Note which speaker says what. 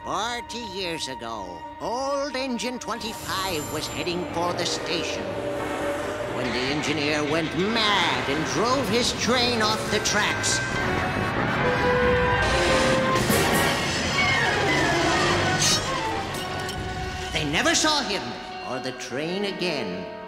Speaker 1: 40 years ago, old Engine 25 was heading for the station when the engineer went mad and drove his train off the tracks. They never saw him or the train again.